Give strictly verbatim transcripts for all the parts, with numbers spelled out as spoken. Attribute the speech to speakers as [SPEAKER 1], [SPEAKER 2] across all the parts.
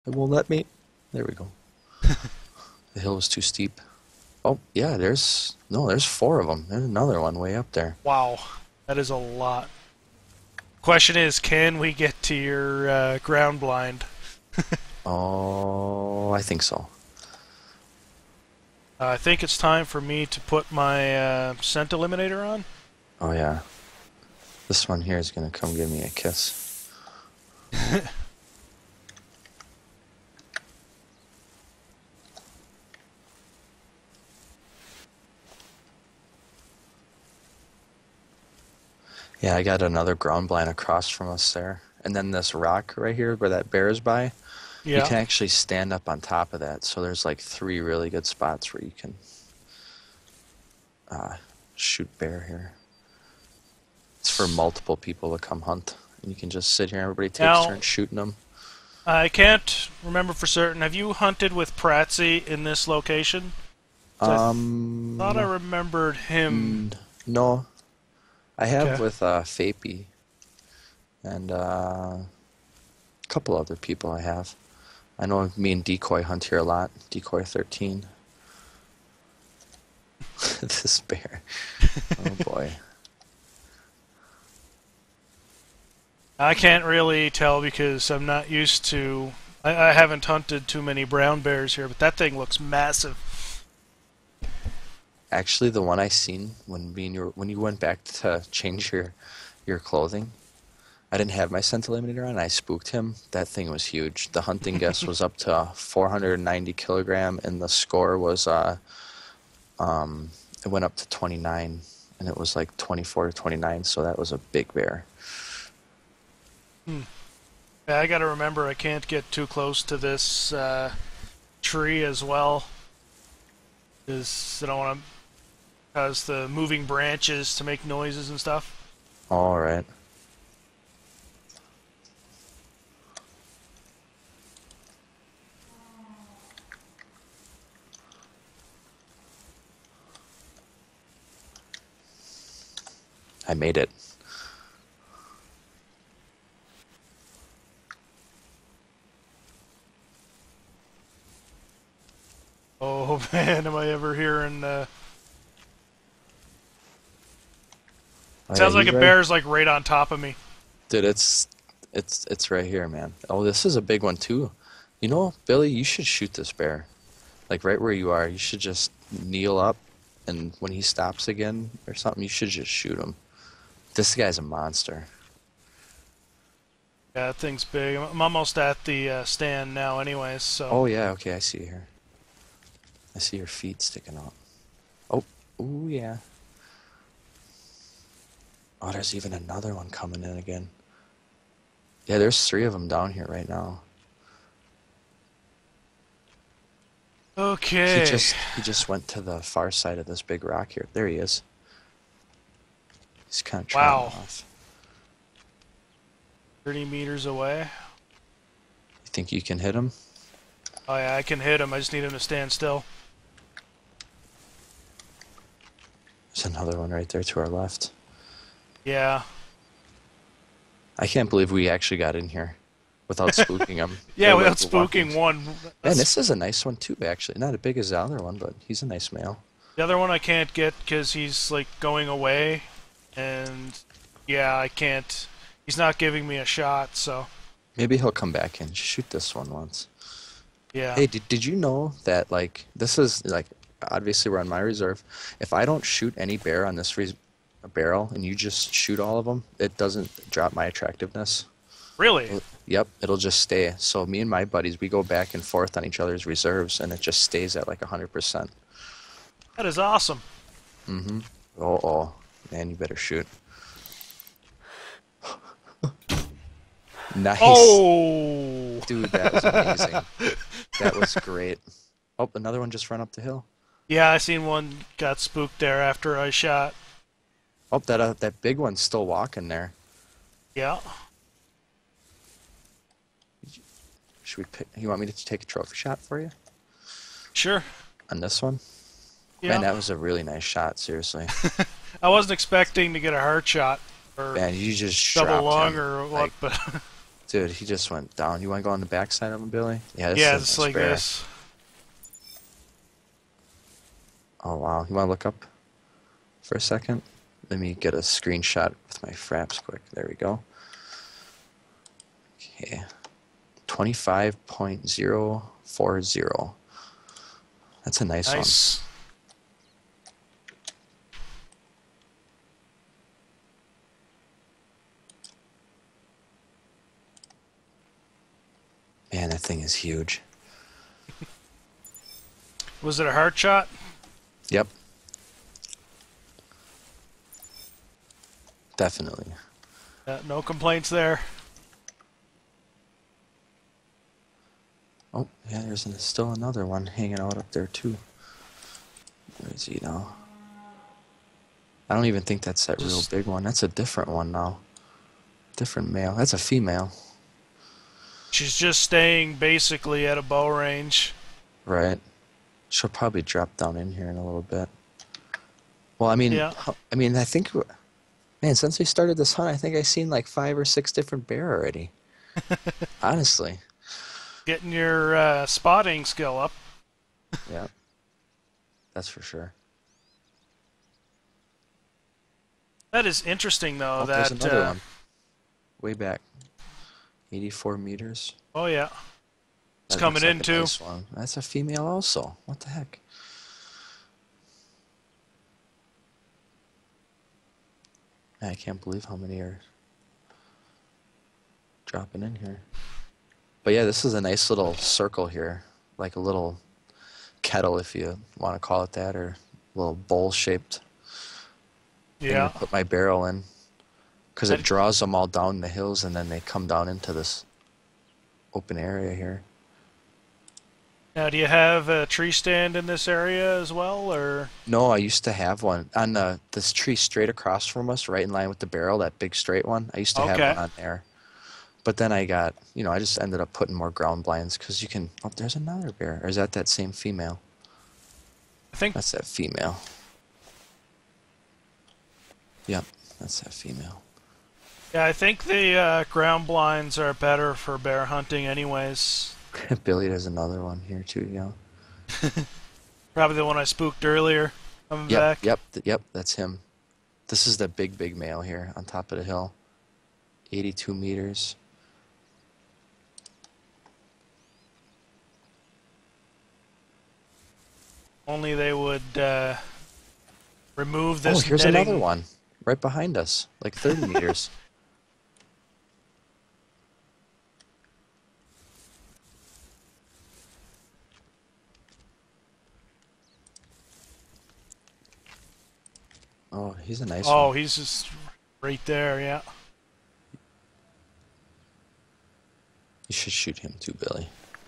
[SPEAKER 1] It won't let me. There we go. The hill was too steep. Oh, yeah, there's... No, there's four of them. There's another one way up there.
[SPEAKER 2] Wow, that is a lot. Question is, can we get to your uh, ground blind?
[SPEAKER 1] Oh, I think so.
[SPEAKER 2] Uh, I think it's time for me to put my uh, scent eliminator on.
[SPEAKER 1] Oh, yeah. This one here is going to come give me a kiss. Yeah, I got another ground blind across from us there. And then this rock right here where that bear is by, you
[SPEAKER 2] Yeah.
[SPEAKER 1] can actually stand up on top of that. So there's like three really good spots where you can uh, shoot bear here. It's for multiple people to come hunt. And you can just sit here and everybody takes
[SPEAKER 2] Now-
[SPEAKER 1] turns shooting them.
[SPEAKER 2] I can't remember for certain. Have you hunted with Pratsy in this location? 'Cause
[SPEAKER 1] Um,
[SPEAKER 2] I thought I remembered him.
[SPEAKER 1] mm, no. I have
[SPEAKER 2] Okay.
[SPEAKER 1] with uh, Fapey and uh, a couple other people I have. I know me and Decoy hunt here a lot. Decoy thirteen. This bear. Oh boy.
[SPEAKER 2] I can't really tell because I'm not used to. I, I haven't hunted too many brown bears here, but that thing looks massive.
[SPEAKER 1] Actually, the one I seen when me and you when you went back to change your your clothing, I didn't have my scent eliminator on. I spooked him. That thing was huge. The hunting guess was up to four hundred ninety kilogram, and the score was uh um it went up to twenty-nine, and it was like twenty-four to twenty-nine. So that was a big bear.
[SPEAKER 2] Hmm. Yeah, I gotta remember I can't get too close to this uh, tree as well. Because I don't want to cause the moving branches to make noises and stuff.
[SPEAKER 1] All right. I made it.
[SPEAKER 2] Oh man, am I ever hearing? Uh...
[SPEAKER 1] Oh,
[SPEAKER 2] Sounds
[SPEAKER 1] yeah,
[SPEAKER 2] like
[SPEAKER 1] he's
[SPEAKER 2] a
[SPEAKER 1] right.
[SPEAKER 2] bear's like right on top of me.
[SPEAKER 1] Dude, it's it's it's right here, man. Oh, this is a big one too. You know, Billy, you should shoot this bear. Like right where you are. You should just kneel up, and when he stops again or something, you should just shoot him. This guy's a monster.
[SPEAKER 2] Yeah, that thing's big. I'm I'm almost at the uh, stand now, anyways. So.
[SPEAKER 1] Oh yeah, okay, I see you here. I see your feet sticking out. Oh, ooh yeah. Oh, there's even another one coming in again. Yeah, there's three of them down here right now.
[SPEAKER 2] Okay.
[SPEAKER 1] He just he just went to the far side of this big rock here. There he is. He's kind of trying
[SPEAKER 2] Wow.
[SPEAKER 1] off.
[SPEAKER 2] thirty meters away.
[SPEAKER 1] You think you can hit him?
[SPEAKER 2] Oh yeah, I can hit him. I just need him to stand still.
[SPEAKER 1] There's another one right there to our left.
[SPEAKER 2] Yeah.
[SPEAKER 1] I can't believe we actually got in here without spooking him.
[SPEAKER 2] Yeah,
[SPEAKER 1] They're
[SPEAKER 2] without
[SPEAKER 1] like walking-
[SPEAKER 2] spooking one.
[SPEAKER 1] Man,
[SPEAKER 2] That's-
[SPEAKER 1] this is a nice one too, actually. Not as big as the other one, but he's a nice male.
[SPEAKER 2] The other one I can't get because he's like going away, and yeah, I can't. He's not giving me a shot, so
[SPEAKER 1] Maybe he'll come back and shoot this one once.
[SPEAKER 2] yeah.
[SPEAKER 1] Hey, did, did you know that, like, this is, like, obviously we're on my reserve. If I don't shoot any bear on this res barrel and you just shoot all of them, it doesn't drop my attractiveness.
[SPEAKER 2] Really?
[SPEAKER 1] Yep, it'll just stay. So me and my buddies, we go back and forth on each other's reserves, and it just stays at, like, one hundred percent.
[SPEAKER 2] That is awesome.
[SPEAKER 1] Mm-hmm. Oh, man, you better shoot. Nice.
[SPEAKER 2] Oh!
[SPEAKER 1] Dude, that was amazing. That was great. Oh, another one just ran up the hill.
[SPEAKER 2] Yeah, I seen one got spooked there after I shot.
[SPEAKER 1] Oh, that uh, that big one's still walking there.
[SPEAKER 2] Yeah.
[SPEAKER 1] Should we pick? You want me to take a trophy shot for you
[SPEAKER 2] Sure.
[SPEAKER 1] on this one?
[SPEAKER 2] Yeah.
[SPEAKER 1] Man, that was a really nice shot. Seriously.
[SPEAKER 2] I wasn't expecting to get a heart shot or
[SPEAKER 1] Man, you just
[SPEAKER 2] double
[SPEAKER 1] dropped
[SPEAKER 2] lung
[SPEAKER 1] him.
[SPEAKER 2] or what,
[SPEAKER 1] Like,
[SPEAKER 2] but
[SPEAKER 1] Dude, he just went down. You want to go on the backside of him, Billy? Yeah, this
[SPEAKER 2] Yeah,
[SPEAKER 1] is
[SPEAKER 2] it's
[SPEAKER 1] a
[SPEAKER 2] like
[SPEAKER 1] bear.
[SPEAKER 2] this.
[SPEAKER 1] Oh, wow. You want to look up for a second? Let me get a screenshot with my fraps quick. There we go. Okay. twenty-five point zero four zero. That's a nice,
[SPEAKER 2] Nice.
[SPEAKER 1] one. Man, that thing is huge.
[SPEAKER 2] Was it a hard shot?
[SPEAKER 1] Yep. Definitely.
[SPEAKER 2] Uh, no complaints there.
[SPEAKER 1] Oh, yeah, there's an, still another one hanging out up there, too. Where is he now? I don't even think that's that
[SPEAKER 2] Just,
[SPEAKER 1] real big one. That's a different one now. Different male. That's a female.
[SPEAKER 2] she's just staying basically at a bow range.
[SPEAKER 1] Right. She'll probably drop down in here in a little bit. Well, I mean,
[SPEAKER 2] Yeah.
[SPEAKER 1] I mean, I think, man, since we started this hunt, I think I've seen like five or six different bear already. Honestly.
[SPEAKER 2] Getting your uh, spotting skill up.
[SPEAKER 1] Yeah. That's for sure.
[SPEAKER 2] That is interesting, though.
[SPEAKER 1] Oh,
[SPEAKER 2] that
[SPEAKER 1] there's another
[SPEAKER 2] uh,
[SPEAKER 1] one. Way back. eighty-four meters.
[SPEAKER 2] Oh yeah, it's
[SPEAKER 1] That
[SPEAKER 2] coming
[SPEAKER 1] looks like
[SPEAKER 2] in
[SPEAKER 1] a
[SPEAKER 2] too.
[SPEAKER 1] nice one. That's a female also. What the heck? Man, I can't believe how many are dropping in here. But yeah, this is a nice little circle here. Like a little kettle, if you want to call it that, or a little bowl-shaped thing
[SPEAKER 2] Yeah.
[SPEAKER 1] to put my barrel in. Because it
[SPEAKER 2] That-
[SPEAKER 1] draws them all down the hills, and then they come down into this open area here.
[SPEAKER 2] Now, do you have a tree stand in this area as well, or?
[SPEAKER 1] No, I used to have one on the this tree straight across from us, right in line with the barrel, that big straight one. I used to have
[SPEAKER 2] Okay.
[SPEAKER 1] one on there, but then I got, you know, I just ended up putting more ground blinds because you can. Oh, there's another bear. Or is that that same female?
[SPEAKER 2] I think
[SPEAKER 1] That's that female. Yep, that's that female.
[SPEAKER 2] Yeah, I think the uh, ground blinds are better for bear hunting, anyways.
[SPEAKER 1] Billy, there's another one here too, yeah.
[SPEAKER 2] Probably the one I spooked earlier. Coming
[SPEAKER 1] Yep,
[SPEAKER 2] back.
[SPEAKER 1] yep, th- yep, that's him. This is the big, big male here on top of the hill. eighty-two meters.
[SPEAKER 2] Only they would uh, remove this
[SPEAKER 1] Oh, here's
[SPEAKER 2] netting.
[SPEAKER 1] another one right behind us, like thirty meters. Oh, he's a nice
[SPEAKER 2] Oh,
[SPEAKER 1] one.
[SPEAKER 2] he's just right there. Yeah.
[SPEAKER 1] You should shoot him too, Billy.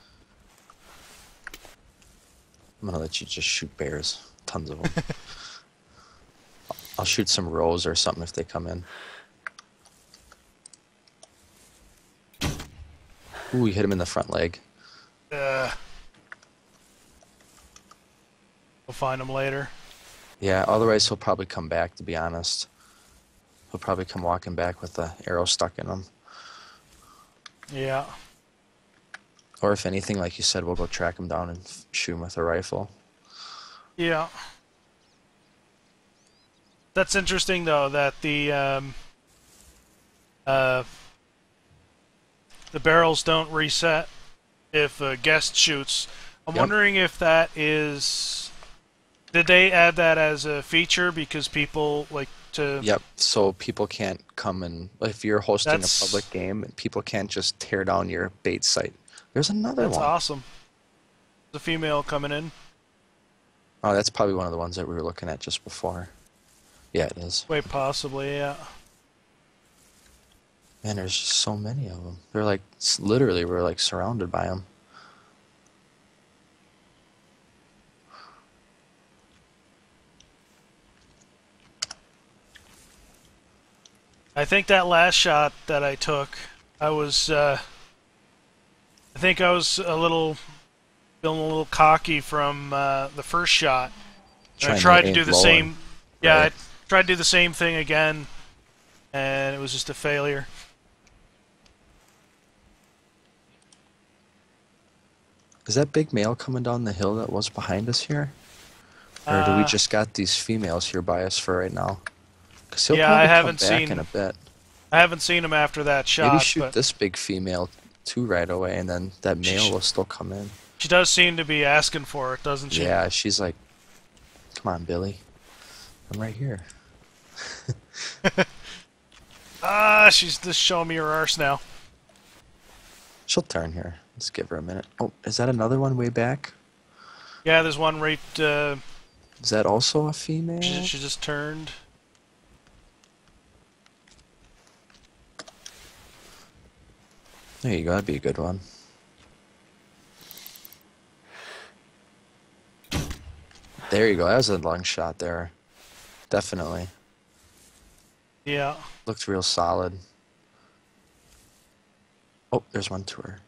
[SPEAKER 1] I'm gonna let you just shoot bears. Tons of them. I'll shoot some roes or something if they come in. Ooh, you hit him in the front leg.
[SPEAKER 2] Uh, we'll find him later.
[SPEAKER 1] Yeah, otherwise he'll probably come back, to be honest. He'll probably come walking back with the arrow stuck in him.
[SPEAKER 2] Yeah.
[SPEAKER 1] Or if anything, like you said, we'll go track him down and f- shoot him with a rifle.
[SPEAKER 2] Yeah. That's interesting, though, that the um, uh, the barrels don't reset if a guest shoots. I'm
[SPEAKER 1] Yep.
[SPEAKER 2] wondering if that is... Did they add that as a feature because people like to...
[SPEAKER 1] Yep, so people can't come and... If you're hosting
[SPEAKER 2] That's-
[SPEAKER 1] a public game, people can't just tear down your bait site. There's another
[SPEAKER 2] That's
[SPEAKER 1] one.
[SPEAKER 2] awesome. The female coming in.
[SPEAKER 1] Oh, that's probably one of the ones that we were looking at just before. Yeah, it is.
[SPEAKER 2] Quite possibly, yeah.
[SPEAKER 1] Man, there's just so many of them. They're like, s- literally, we're like surrounded by them.
[SPEAKER 2] I think that last shot that I took, I was, uh, I think I was a little, feeling a little cocky from uh, the first shot. And I
[SPEAKER 1] Trying
[SPEAKER 2] tried to
[SPEAKER 1] aim
[SPEAKER 2] do the
[SPEAKER 1] lower.
[SPEAKER 2] same, yeah,
[SPEAKER 1] Right.
[SPEAKER 2] I tried to do the same thing again, and it was just a failure.
[SPEAKER 1] Is that big male coming down the hill that was behind us here? Or do we
[SPEAKER 2] Uh,
[SPEAKER 1] just got these females here by us for right now? Because he'll
[SPEAKER 2] yeah, I
[SPEAKER 1] probably come
[SPEAKER 2] haven't
[SPEAKER 1] back in
[SPEAKER 2] seen
[SPEAKER 1] a bit.
[SPEAKER 2] I haven't seen him after that
[SPEAKER 1] Maybe
[SPEAKER 2] shot,
[SPEAKER 1] shoot
[SPEAKER 2] but
[SPEAKER 1] this big female too right away, and then that male
[SPEAKER 2] she
[SPEAKER 1] will still come in.
[SPEAKER 2] she does seem to be asking for it, doesn't she?
[SPEAKER 1] Yeah, she's like, come on, Billy. I'm right here.
[SPEAKER 2] Ah, she's just showing me her arse now.
[SPEAKER 1] She'll turn here. Let's give her a minute. Oh, is that another one way back?
[SPEAKER 2] Yeah, there's one right. Uh,
[SPEAKER 1] Is that also a female?
[SPEAKER 2] she, she just turned.
[SPEAKER 1] There you go. That'd be a good one. There you go. That was a long shot there. Definitely.
[SPEAKER 2] Yeah.
[SPEAKER 1] Looked real solid. Oh, there's one to her.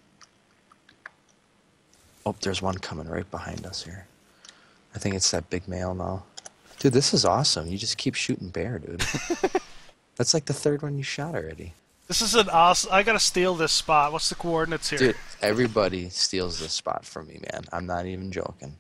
[SPEAKER 1] Oh, there's one coming right behind us here. I think it's that big male now. Dude, this is awesome. You just keep shooting bear, dude. That's like the third one you shot already.
[SPEAKER 2] This is an awesome. I gotta steal this spot. What's the coordinates here?
[SPEAKER 1] Dude, everybody steals this spot from me, man. I'm not even joking.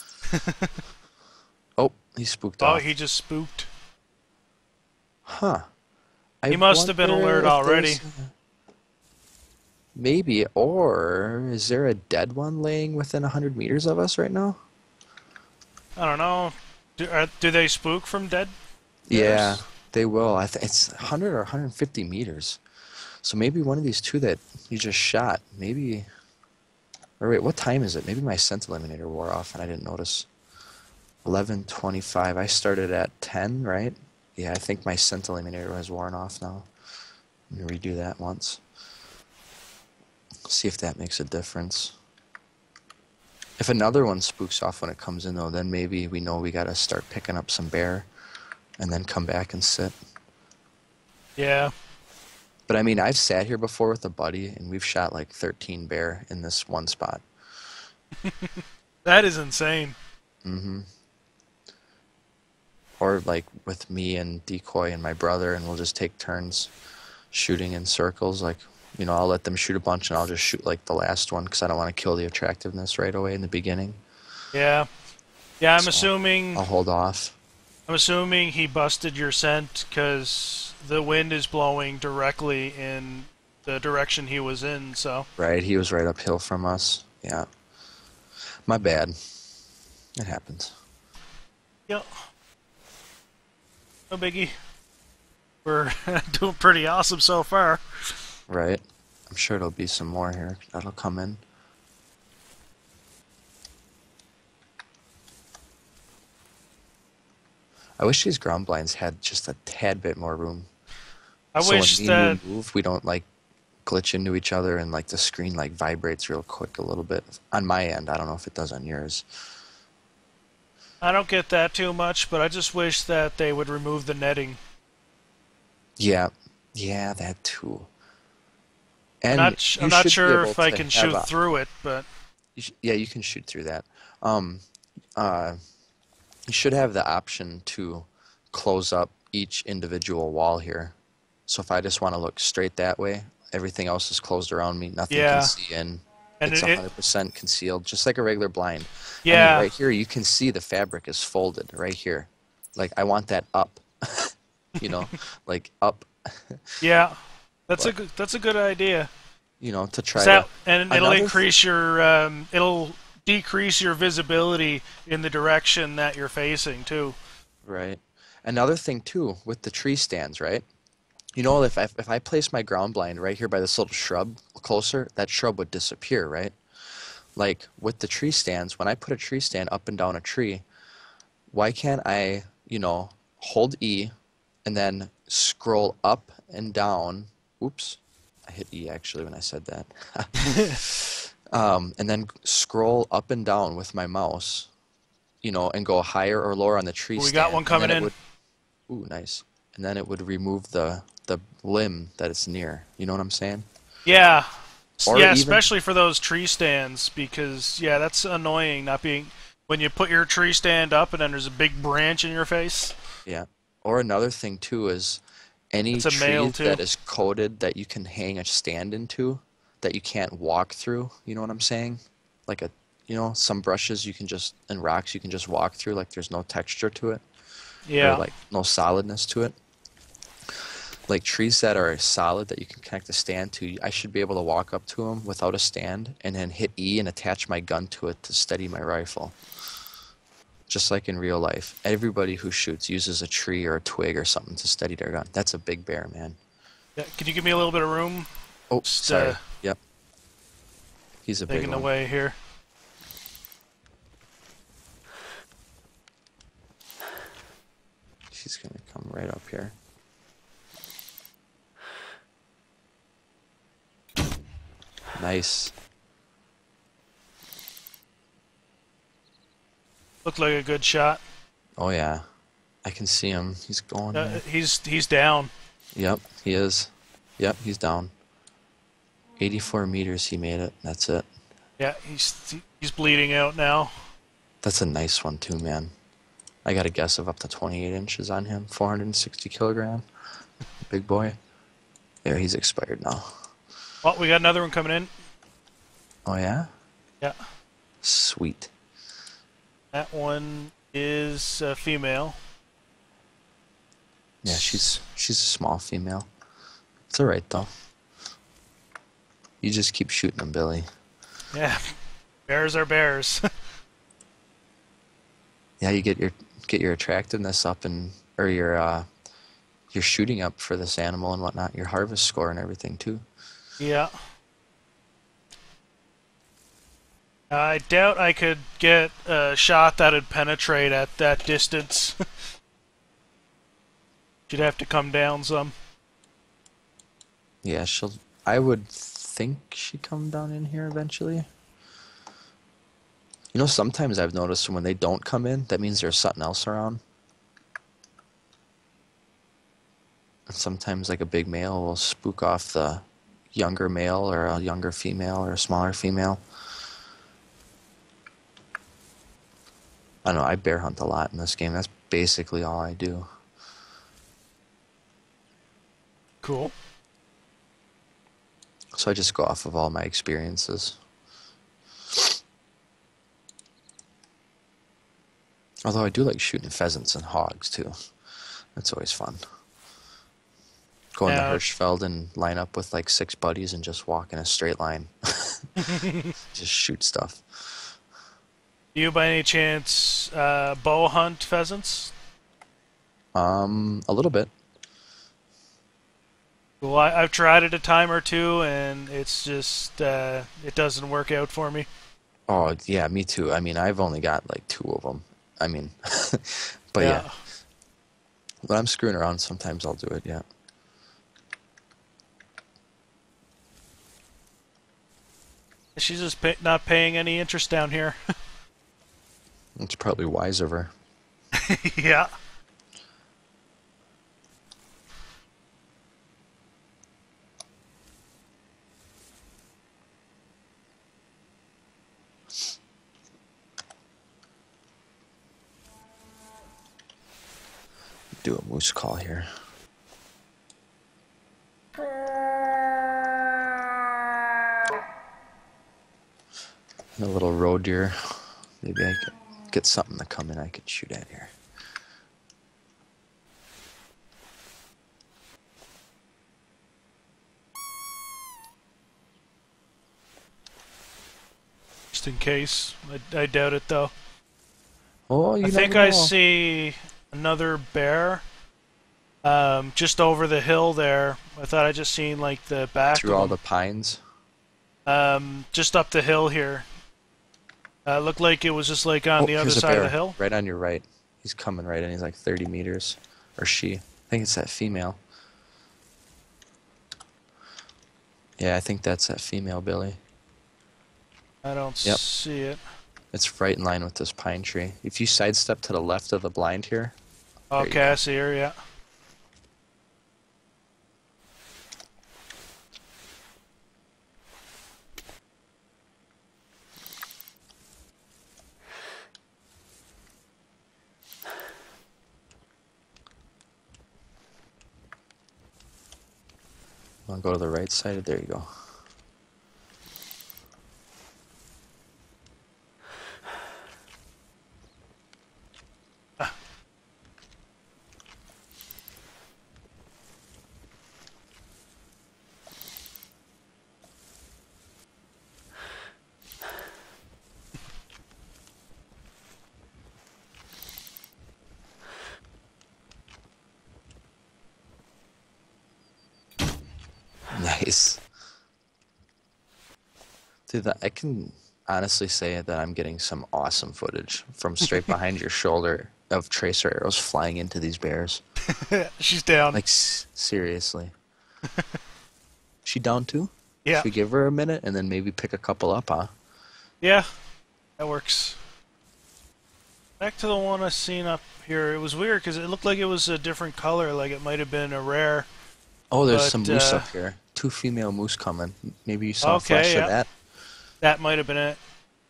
[SPEAKER 1] Oh, he spooked
[SPEAKER 2] Oh,
[SPEAKER 1] off.
[SPEAKER 2] he just spooked.
[SPEAKER 1] Huh. I
[SPEAKER 2] He must have been
[SPEAKER 1] wonder
[SPEAKER 2] alert
[SPEAKER 1] if
[SPEAKER 2] already.
[SPEAKER 1] there's a- Maybe, or is there a dead one laying within one hundred meters of us right now?
[SPEAKER 2] I don't know. Do, are, do they spook from dead?
[SPEAKER 1] Yeah,
[SPEAKER 2] bears?
[SPEAKER 1] they will. I think it's one hundred or one hundred fifty meters. So maybe one of these two that you just shot, maybe... Or wait, what time is it? Maybe my scent eliminator wore off and I didn't notice. eleven twenty-five. I started at ten, right? Yeah, I think my scent eliminator has worn off now. Let me redo that once. See if that makes a difference. If another one spooks off when it comes in, though, then maybe we know we gotta start picking up some bear and then come back and sit.
[SPEAKER 2] Yeah.
[SPEAKER 1] But I mean, I've sat here before with a buddy, and we've shot like thirteen bear in this one spot.
[SPEAKER 2] That is insane.
[SPEAKER 1] Mm-hmm. Or like with me and Decoy and my brother, and we'll just take turns shooting in circles. Like, you know, I'll let them shoot a bunch, and I'll just shoot like the last one because I don't want to kill the attractiveness right away in the beginning.
[SPEAKER 2] Yeah. Yeah, I'm
[SPEAKER 1] So,
[SPEAKER 2] assuming.
[SPEAKER 1] I'll hold off.
[SPEAKER 2] I'm assuming he busted your scent because the wind is blowing directly in the direction he was in. So.
[SPEAKER 1] Right, he was right uphill from us. Yeah. My bad. It happens.
[SPEAKER 2] Yep. No biggie. We're doing pretty awesome so far.
[SPEAKER 1] Right. I'm sure there'll be some more here that'll come in. I wish these ground blinds had just a tad bit more room.
[SPEAKER 2] I
[SPEAKER 1] so
[SPEAKER 2] wish
[SPEAKER 1] when me
[SPEAKER 2] that.
[SPEAKER 1] and you move, we don't like glitch into each other and like the screen like vibrates real quick a little bit. On my end, I don't know if it does on yours.
[SPEAKER 2] I don't get that too much, but I just wish that they would remove the netting.
[SPEAKER 1] Yeah. Yeah, that too. And
[SPEAKER 2] I'm not, sh-
[SPEAKER 1] you
[SPEAKER 2] I'm not
[SPEAKER 1] should be
[SPEAKER 2] sure
[SPEAKER 1] able
[SPEAKER 2] if I
[SPEAKER 1] to
[SPEAKER 2] can
[SPEAKER 1] have
[SPEAKER 2] shoot
[SPEAKER 1] a-
[SPEAKER 2] through it, but
[SPEAKER 1] You sh- yeah, you can shoot through that. Um, uh, you should have the option to close up each individual wall here. So if I just want to look straight that way, everything else is closed around me. Nothing
[SPEAKER 2] Yeah.
[SPEAKER 1] can see in.
[SPEAKER 2] And
[SPEAKER 1] It's
[SPEAKER 2] it- it-
[SPEAKER 1] one hundred percent concealed, just like a regular blind. I
[SPEAKER 2] yeah,
[SPEAKER 1] mean, right here, you can see the fabric is folded right here. Like, I want that up. You know, like up.
[SPEAKER 2] yeah, that's a
[SPEAKER 1] But-
[SPEAKER 2] good, that's a good idea.
[SPEAKER 1] You know, to try
[SPEAKER 2] Is that,
[SPEAKER 1] to.
[SPEAKER 2] and it'll
[SPEAKER 1] Another
[SPEAKER 2] increase your, um, it'll decrease your visibility in the direction that you're facing too.
[SPEAKER 1] Right. Another thing too with the tree stands, right? You know, if I, if I place my ground blind right here by this little shrub closer, that shrub would disappear, right? Like with the tree stands, when I put a tree stand up and down a tree, why can't I, you know, hold E and then scroll up and down? Oops, I hit E actually when I said that. um, and then scroll up and down with my mouse, you know, and go higher or lower on the tree
[SPEAKER 2] We
[SPEAKER 1] stand.
[SPEAKER 2] got one
[SPEAKER 1] and
[SPEAKER 2] coming
[SPEAKER 1] then it
[SPEAKER 2] in.
[SPEAKER 1] would- ooh, nice. And then it would remove the the limb that it's near. You know what I'm saying?
[SPEAKER 2] Yeah, S-
[SPEAKER 1] Or
[SPEAKER 2] yeah,
[SPEAKER 1] even-
[SPEAKER 2] especially for those tree stands because yeah, that's annoying. Not being when you put your tree stand up and then there's a big branch in your face.
[SPEAKER 1] Yeah. Or another thing too is any
[SPEAKER 2] It's a
[SPEAKER 1] tree
[SPEAKER 2] male, too.
[SPEAKER 1] that is coated that you can hang a stand into that you can't walk through. You know what I'm saying? Like a you know, some brushes you can just, and rocks you can just walk through, like there's no texture to it, or
[SPEAKER 2] Yeah.
[SPEAKER 1] like no solidness to it. Like trees that are solid that you can connect a stand to, I should be able to walk up to them without a stand and then hit E and attach my gun to it to steady my rifle. Just like in real life, everybody who shoots uses a tree or a twig or something to steady their gun. That's a big bear, man.
[SPEAKER 2] Yeah. Can you give me a little bit of room?
[SPEAKER 1] Oh,
[SPEAKER 2] Just uh,
[SPEAKER 1] sorry. Yep, he's a big
[SPEAKER 2] digging
[SPEAKER 1] one.
[SPEAKER 2] away here.
[SPEAKER 1] She's gonna come right up here. Nice.
[SPEAKER 2] Looked like a good shot.
[SPEAKER 1] Oh yeah, I can see him. He's going
[SPEAKER 2] Uh,
[SPEAKER 1] there.
[SPEAKER 2] he's he's down.
[SPEAKER 1] Yep, he is. Yep, he's down. eighty-four meters, he made it. That's it.
[SPEAKER 2] Yeah, he's he's bleeding out now.
[SPEAKER 1] That's a nice one too, man. I got a guess of up to twenty-eight inches on him. four hundred sixty kilogram. Big boy. There, he's expired now.
[SPEAKER 2] Oh, we got another one coming in.
[SPEAKER 1] Oh yeah?
[SPEAKER 2] Yeah.
[SPEAKER 1] Sweet.
[SPEAKER 2] That one is a female.
[SPEAKER 1] Yeah, she's she's a small female. It's alright though. You just keep shooting them, Billy.
[SPEAKER 2] Yeah. Bears are bears.
[SPEAKER 1] Yeah, you get your get your attractiveness up and or your uh your shooting up for this animal and whatnot, your harvest score and everything too.
[SPEAKER 2] Yeah. I doubt I could get a shot that'd penetrate at that distance. She'd have to come down some.
[SPEAKER 1] Yeah, she'll I would think she'd come down in here eventually. You know, sometimes I've noticed when they don't come in, that means there's something else around. And sometimes like a big male will spook off the younger male or a younger female or a smaller female. I don't know, I bear hunt a lot in this game. That's basically all I do.
[SPEAKER 2] Cool.
[SPEAKER 1] So I just go off of all my experiences. Although I do like shooting pheasants and hogs too. That's always fun. Go in the
[SPEAKER 2] Yeah.
[SPEAKER 1] Hirschfeld and line up with like six buddies and just walk in a straight line. Just shoot stuff.
[SPEAKER 2] Do you, by any chance, uh, bow hunt pheasants?
[SPEAKER 1] Um, a little bit.
[SPEAKER 2] Well, I, I've tried it a time or two, and it's just uh, it doesn't work out for me.
[SPEAKER 1] Oh yeah, me too. I mean, I've only got like two of them. I mean, but yeah. yeah, when I'm screwing around, sometimes I'll do it. Yeah.
[SPEAKER 2] She's just pay not paying any interest down here.
[SPEAKER 1] It's probably wise of her.
[SPEAKER 2] Yeah.
[SPEAKER 1] Do a moose call here. And a little roe deer. Maybe I could get something to come in I could shoot at here.
[SPEAKER 2] Just in case. I, I doubt it, though.
[SPEAKER 1] Oh, you
[SPEAKER 2] I think
[SPEAKER 1] never
[SPEAKER 2] I
[SPEAKER 1] know.
[SPEAKER 2] see another bear um, just over the hill there. I thought I just seen like the back
[SPEAKER 1] Through
[SPEAKER 2] of
[SPEAKER 1] all
[SPEAKER 2] him.
[SPEAKER 1] the pines.
[SPEAKER 2] Um, just up the hill here. Uh, looked like it was just like on
[SPEAKER 1] Oh,
[SPEAKER 2] the other
[SPEAKER 1] here's a
[SPEAKER 2] side of
[SPEAKER 1] bear,
[SPEAKER 2] the hill.
[SPEAKER 1] right on your right. He's coming right in. He's like thirty meters. Or she. I think it's that female. Yeah, I think that's that female, Billy.
[SPEAKER 2] I don't
[SPEAKER 1] Yep.
[SPEAKER 2] see it.
[SPEAKER 1] It's right in line with this pine tree. If you sidestep to the left of the blind here. There you
[SPEAKER 2] Okay,
[SPEAKER 1] go.
[SPEAKER 2] I see her, yeah.
[SPEAKER 1] I'll go to the right side. There you go. Nice. Dude, that, I can honestly say that I'm getting some awesome footage from straight behind your shoulder of tracer arrows flying into these bears.
[SPEAKER 2] She's down.
[SPEAKER 1] Like, s seriously. She down too?
[SPEAKER 2] Yeah.
[SPEAKER 1] Should we give her a minute and then maybe pick a couple up, huh?
[SPEAKER 2] Yeah, that works. Back to the one I seen up here. It was weird because it looked like it was a different color, like it might have been a rare.
[SPEAKER 1] Oh, there's
[SPEAKER 2] But,
[SPEAKER 1] some moose
[SPEAKER 2] uh,
[SPEAKER 1] up here. Two female moose coming. Maybe you saw
[SPEAKER 2] Okay,
[SPEAKER 1] a flash
[SPEAKER 2] yeah.
[SPEAKER 1] of that?
[SPEAKER 2] That might have been it.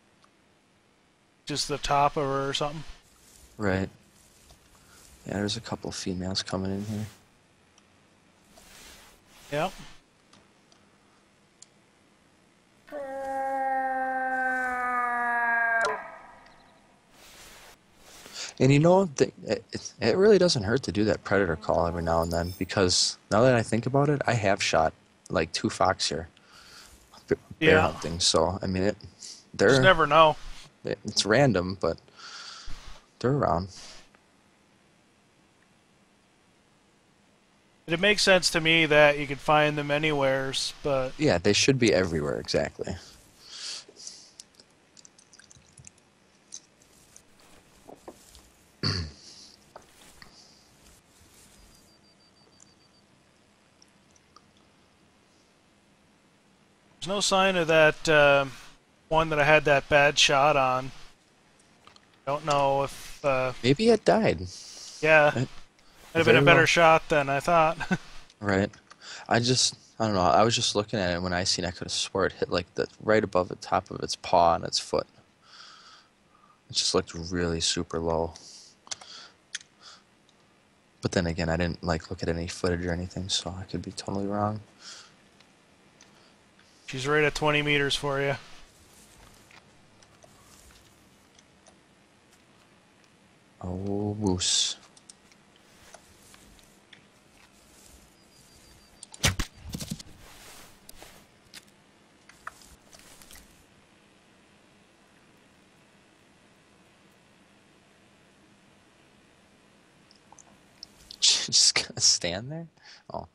[SPEAKER 2] Just the top of her or something.
[SPEAKER 1] Right. Yeah, there's a couple females coming in here.
[SPEAKER 2] Yep.
[SPEAKER 1] And you know, the, it, it really doesn't hurt to do that predator call every now and then, because now that I think about it, I have shot like two fox here, b- bear
[SPEAKER 2] Yeah.
[SPEAKER 1] hunting. So I mean, it
[SPEAKER 2] Just
[SPEAKER 1] they're
[SPEAKER 2] never know.
[SPEAKER 1] it, it's random, but they're around.
[SPEAKER 2] It makes sense to me that you could find them anywheres, but
[SPEAKER 1] Yeah, they should be everywhere. Exactly.
[SPEAKER 2] there's no sign of that uh, one that I had that bad shot on. Don't know if, uh,
[SPEAKER 1] Maybe it died.
[SPEAKER 2] yeah,
[SPEAKER 1] Right.
[SPEAKER 2] might have
[SPEAKER 1] Very
[SPEAKER 2] been a better
[SPEAKER 1] well.
[SPEAKER 2] shot than I thought.
[SPEAKER 1] Right. I just, I don't know. I was just looking at it when I seen. I could have swore it hit like the right above the top of its paw and its foot. It just looked really super low. But then again, I didn't like look at any footage or anything, so I could be totally wrong.
[SPEAKER 2] She's right at twenty meters for you.
[SPEAKER 1] Oh, moose. Just gonna stand there? Oh.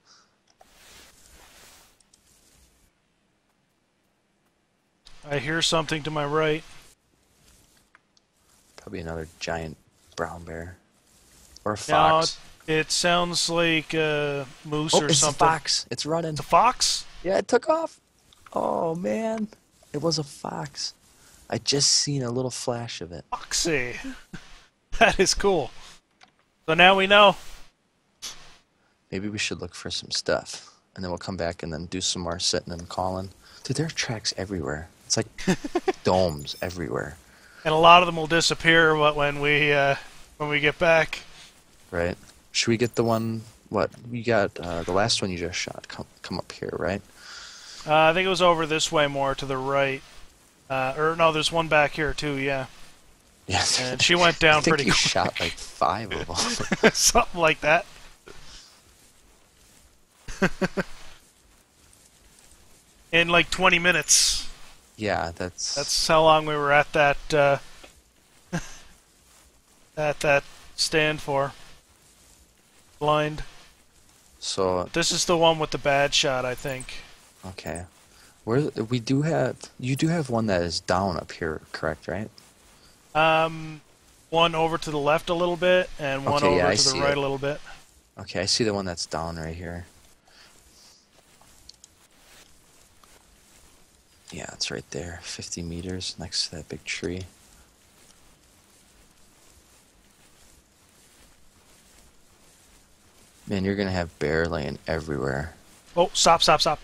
[SPEAKER 2] I hear something to my right.
[SPEAKER 1] Probably another giant brown bear. Or a
[SPEAKER 2] Now,
[SPEAKER 1] fox.
[SPEAKER 2] it sounds like a moose
[SPEAKER 1] Oh,
[SPEAKER 2] or
[SPEAKER 1] it's
[SPEAKER 2] something.
[SPEAKER 1] a fox. It's running.
[SPEAKER 2] It's a fox?
[SPEAKER 1] Yeah, it took off. Oh, man. It was a fox. I just seen a little flash of it.
[SPEAKER 2] Foxy. That is cool. So now we know.
[SPEAKER 1] Maybe we should look for some stuff. And then we'll come back and then do some more sitting and calling. Dude, there are tracks everywhere. It's like domes everywhere.
[SPEAKER 2] And a lot of them will disappear when we uh, when we get back.
[SPEAKER 1] Right? Should we get the one, what, we got, uh, the last one you just shot, come, come up here, right?
[SPEAKER 2] Uh, I think it was over this way more to the right. Uh, or no, there's one back here too, yeah.
[SPEAKER 1] Yes.
[SPEAKER 2] And she went down
[SPEAKER 1] I think
[SPEAKER 2] pretty
[SPEAKER 1] you
[SPEAKER 2] quick.
[SPEAKER 1] shot like five of them.
[SPEAKER 2] Something like that. In like twenty minutes.
[SPEAKER 1] Yeah, that's...
[SPEAKER 2] That's how long we were at that uh, at that stand for. Blind.
[SPEAKER 1] So,
[SPEAKER 2] This is the one with the bad shot, I think.
[SPEAKER 1] okay. Where we do have... You do have one that is down up here, correct, right?
[SPEAKER 2] Um, one over to the left a little bit, and one
[SPEAKER 1] Okay,
[SPEAKER 2] over
[SPEAKER 1] yeah, I
[SPEAKER 2] to the
[SPEAKER 1] see
[SPEAKER 2] right
[SPEAKER 1] it.
[SPEAKER 2] a little bit.
[SPEAKER 1] Okay, I see the one that's down right here. Yeah, it's right there. fifty meters next to that big tree. Man, you're gonna have bear laying everywhere.
[SPEAKER 2] Oh, stop, stop, stop.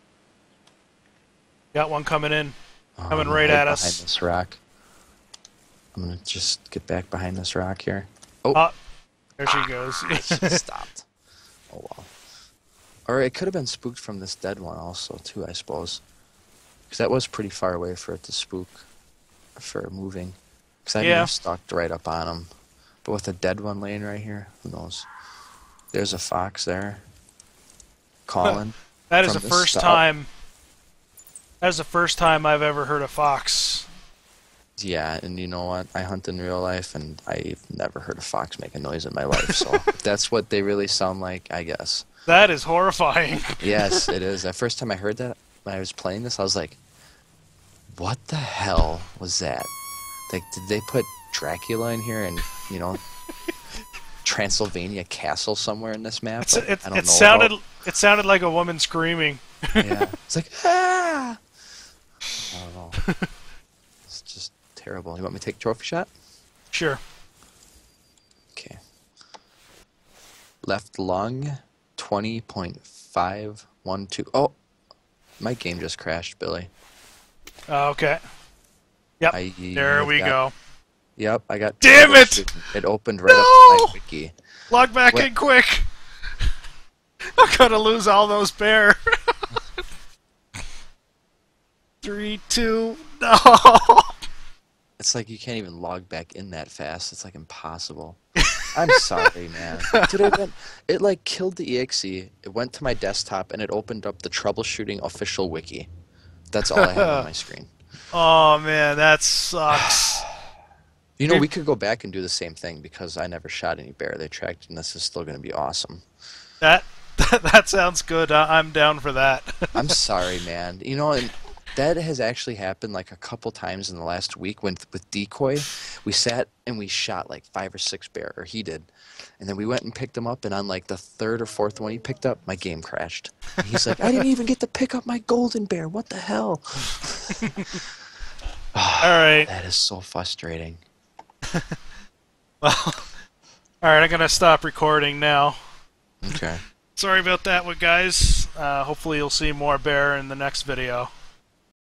[SPEAKER 2] Got one coming in.
[SPEAKER 1] Oh,
[SPEAKER 2] Coming
[SPEAKER 1] I'm
[SPEAKER 2] right
[SPEAKER 1] gonna
[SPEAKER 2] at
[SPEAKER 1] hide
[SPEAKER 2] us.
[SPEAKER 1] behind this rock. I'm gonna just get back behind this rock here. Oh,
[SPEAKER 2] Oh, there she goes.
[SPEAKER 1] it stopped. Oh well. Or it could have been spooked from this dead one also too, I suppose. Because that was pretty far away for it to spook, for moving. Because I
[SPEAKER 2] Yeah.
[SPEAKER 1] yeah. stalked right up on him. But with the dead one laying right here, who knows? There's a fox there. Calling.
[SPEAKER 2] That is
[SPEAKER 1] from
[SPEAKER 2] the
[SPEAKER 1] this
[SPEAKER 2] first
[SPEAKER 1] stop.
[SPEAKER 2] time. That is the first time I've ever heard a fox.
[SPEAKER 1] Yeah, and you know what? I hunt in real life, and I've never heard a fox make a noise in my life. So if that's what they really sound like, I guess.
[SPEAKER 2] That is horrifying.
[SPEAKER 1] Yes, it is. The first time I heard that when I was playing this, I was like, "What the hell was that? Like, did they put Dracula in here and you know, Transylvania Castle somewhere in this map?
[SPEAKER 2] It's,
[SPEAKER 1] Like,
[SPEAKER 2] it
[SPEAKER 1] I don't
[SPEAKER 2] it
[SPEAKER 1] know
[SPEAKER 2] sounded
[SPEAKER 1] about.
[SPEAKER 2] it sounded like a woman screaming.
[SPEAKER 1] Yeah, it's like ah. I don't know. It's just terrible. You want me to take a trophy shot?
[SPEAKER 2] Sure.
[SPEAKER 1] Okay. Left lung, twenty point five one two. Oh, my game just crashed, Billy.
[SPEAKER 2] Uh, okay. Yep.
[SPEAKER 1] I
[SPEAKER 2] There we
[SPEAKER 1] got,
[SPEAKER 2] go.
[SPEAKER 1] Yep, I got.
[SPEAKER 2] Damn it!
[SPEAKER 1] It opened right
[SPEAKER 2] No!
[SPEAKER 1] up my wiki.
[SPEAKER 2] Log back
[SPEAKER 1] What?
[SPEAKER 2] in quick. I'm gonna lose all those bear. Three, two, no.
[SPEAKER 1] It's like you can't even log back in that fast. It's like impossible. I'm sorry, man. Dude, it, went, it like killed the E X E. It went to my desktop and it opened up the troubleshooting official wiki. That's all I have on my screen.
[SPEAKER 2] Oh man, that sucks.
[SPEAKER 1] You know, we could go back and do the same thing because I never shot any bear they tracked, and this is still going to be awesome.
[SPEAKER 2] That that, that sounds good. I, I'm down for that.
[SPEAKER 1] I'm sorry, man. You know, and that has actually happened like a couple times in the last week when with decoy. We sat and we shot like five or six bear, or he did, and then we went and picked them up. And on like the third or fourth one he picked up, my game crashed. And he's like, "I didn't even get to pick up my golden bear. What the hell?"
[SPEAKER 2] All right.
[SPEAKER 1] That is so frustrating.
[SPEAKER 2] Well, all right. I'm gonna stop recording now.
[SPEAKER 1] Okay.
[SPEAKER 2] Sorry about that, one guys. Uh, hopefully, you'll see more bear in the next video.